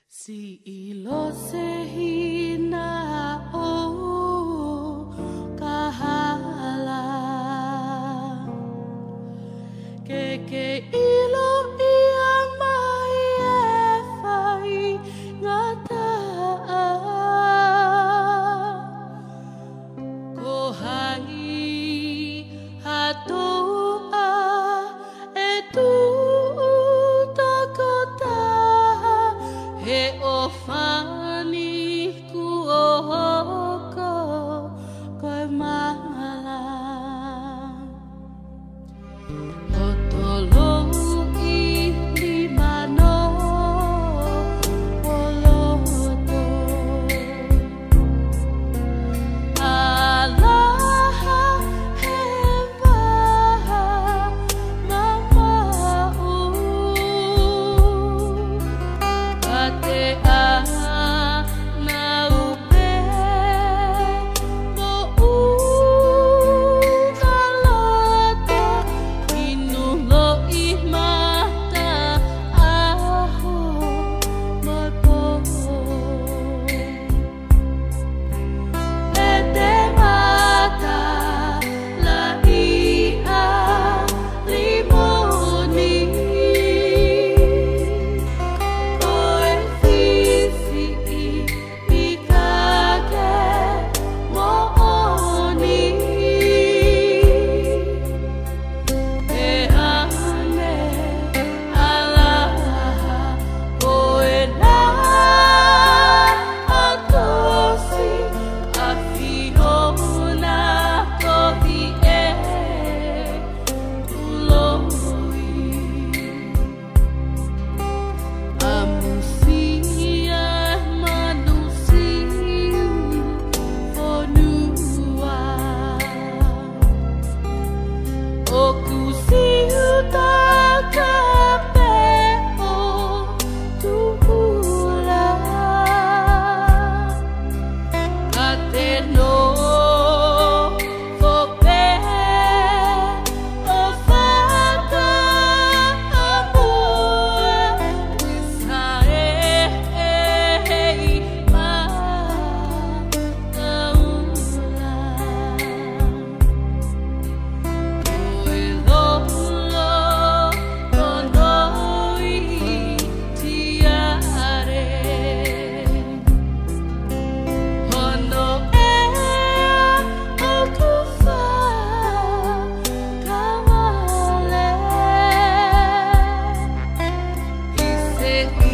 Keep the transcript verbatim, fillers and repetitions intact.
Si ilo se hina o kahala ke ke ilo ia mai e whai ngata ko hai hatoa e tu takota he o whani ku o hoko koe mahala o tolo i limano o loto alaha he waha mamau ate a na upe mo u na loto inu lo i mata aho mo po e te mata la ia limoni Oi fisi i kake mo oni e ane alaha oe na atosi a fiona kohi e kuloi Amusia manusia fonua Oku siu takape o tuhula Ate no fope o fata amua Wisa e e ma taula Oe lolo tonoi tiare Hono ea o kufa kawale Ise